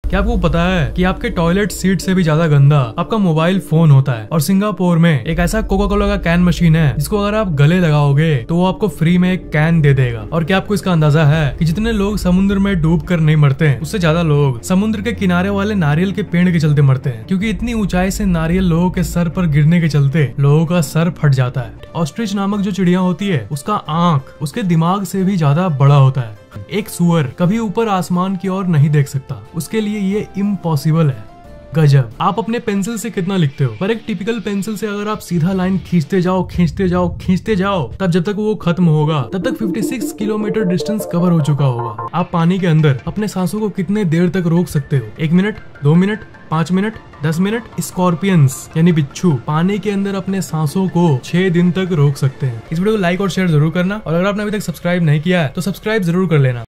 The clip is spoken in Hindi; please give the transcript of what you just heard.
क्या आपको पता है कि आपके टॉयलेट सीट से भी ज्यादा गंदा आपका मोबाइल फोन होता है। और सिंगापुर में एक ऐसा कोका कोला का कैन मशीन है जिसको अगर आप गले लगाओगे तो वो आपको फ्री में एक कैन दे देगा। और क्या आपको इसका अंदाजा है कि जितने लोग समुद्र में डूब कर नहीं मरते हैं उससे ज्यादा लोग समुद्र के किनारे वाले नारियल के पेड़ के चलते मरते हैं, क्योंकि इतनी ऊंचाई से नारियल लोगों के सर पर गिरने के चलते लोगों का सर फट जाता है। ऑस्ट्रिच नामक जो चिड़िया होती है उसका आंख उसके दिमाग से भी ज्यादा बड़ा होता है। एक सुअर कभी ऊपर आसमान की ओर नहीं देख सकता, उसके लिए ये इम्पॉसिबल है। गजब। आप अपने पेंसिल से कितना लिखते हो, पर एक टिपिकल पेंसिल से अगर आप सीधा लाइन खींचते जाओ तब जब तक वो खत्म होगा तब तक 56 किलोमीटर डिस्टेंस कवर हो चुका होगा। आप पानी के अंदर अपने सांसों को कितने देर तक रोक सकते हो? 1 minute, 2 minute, 5 minute, 10 minute? Scorpions यानी बिच्छू पानी के अंदर अपने सांसों को 6 दिन तक रोक सकते हैं। इस वीडियो को लाइक और शेयर जरूर करना, और अगर आपने अभी तक सब्सक्राइब नहीं किया है तो सब्सक्राइब जरूर कर लेना।